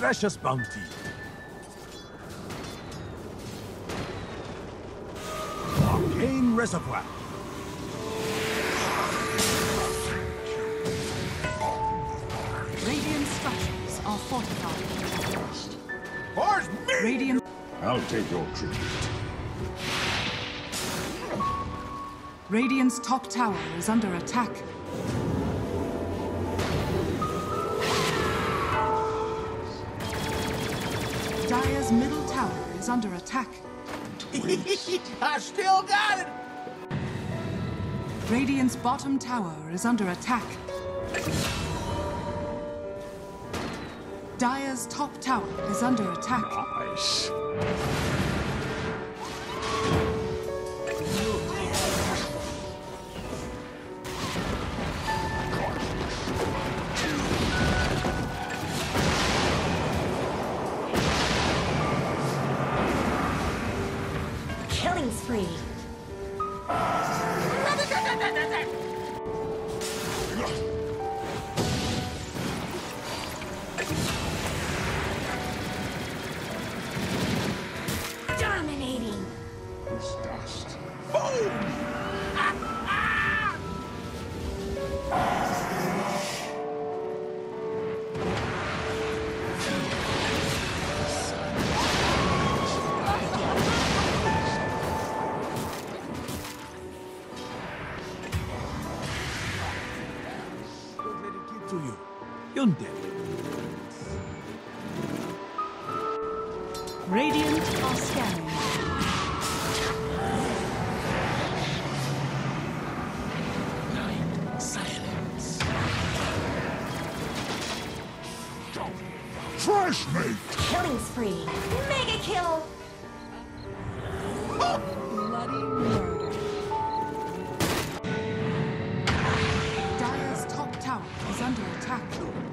precious bounty. Arcane Reservoir. Radiant structures are fortified. Where's me? Radiant. I'll take your tribute. Radiant's top tower is under attack. Dire's middle tower is under attack. I still got it! Radiant's bottom tower is under attack. Dire's top tower is under attack. Nice. Killing spree. Dominating. This dust. Don't let it get to you. Yonde. Radiant are scanning. Silence. Fresh meat! Killing spree. Mega kill. Bloody murder. Dire's top tower is under attack.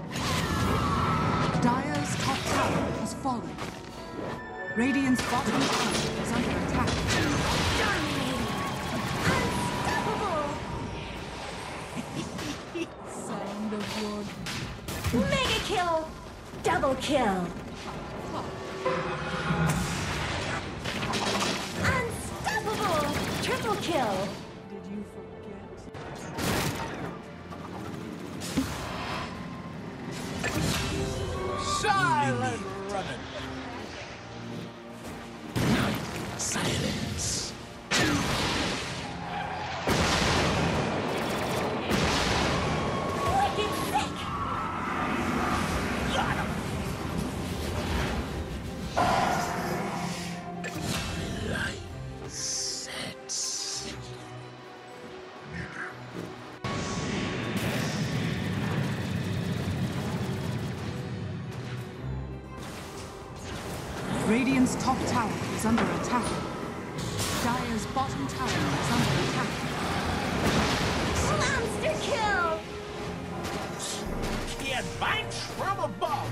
Dire's top tower has fallen. Radiant's bottom tower is under attack. Dominating. Unstoppable. Sound of war. Mega kill. Double kill. Unstoppable. Triple kill. Did you forget? Silent running. Silence. Wicked sick. Light sets. Radiant's top tower is under attack. Dire's bottom tower is under attack. Monster kill. He bites from above.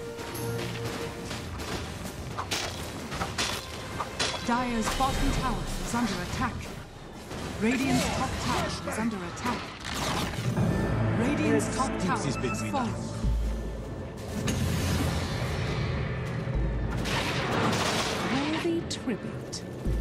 Dire's bottom tower is under attack. Radiant's top tower is under attack. Radiant's top tower Keeps his big has win fallen. up. Worthy tribute.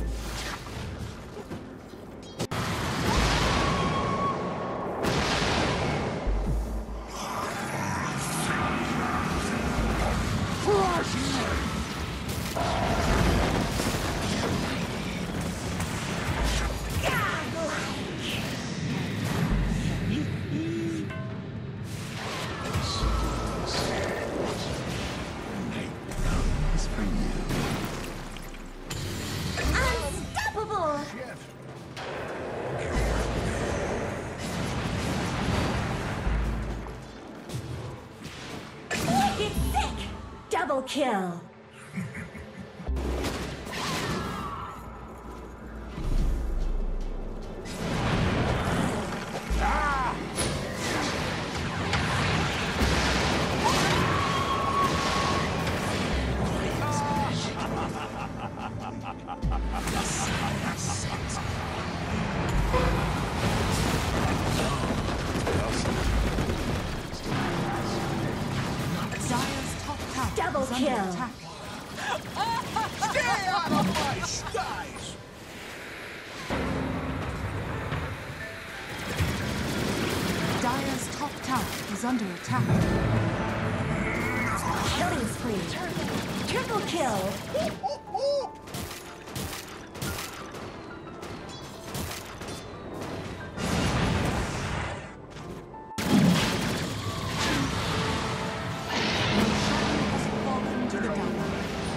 Unstoppable. Wicked sick. Double kill. Dire's top tower Double is under kill. attack. Stay out of my skies! Dire's top tower is under attack. Killing spree. Triple kill. Has fallen to the Dire.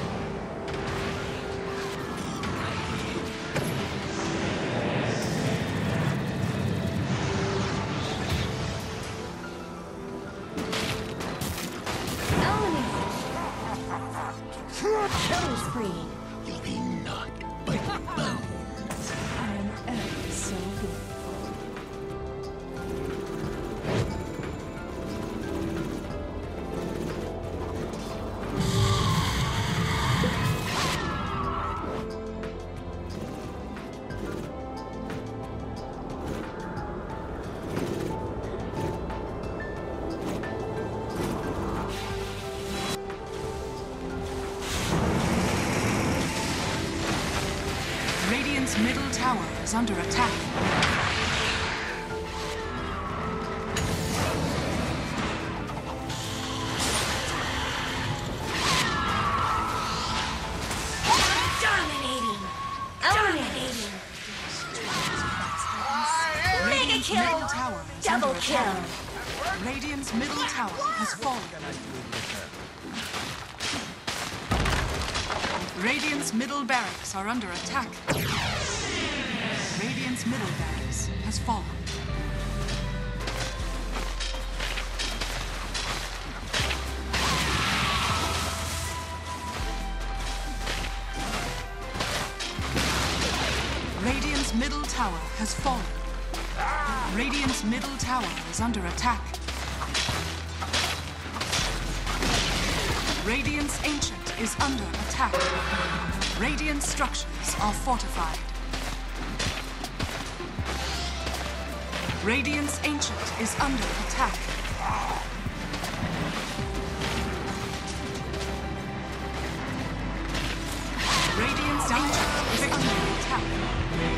Killing spree. You'll be not but bones. I am ever so grateful. Radiant's middle tower is under attack. Dominating. Dominating. Mega Radiant's middle kill. tower is Double under kill. attack. Radiant's middle tower has fallen. Radiant's middle barracks are under attack. Radiant's middle barracks has fallen. Radiant's middle tower has fallen. Radiant's middle tower is under attack. Radiant's ancient is under attack. Radiant structures are fortified. Radiant's ancient is under attack. Radiant's ancient is under attack.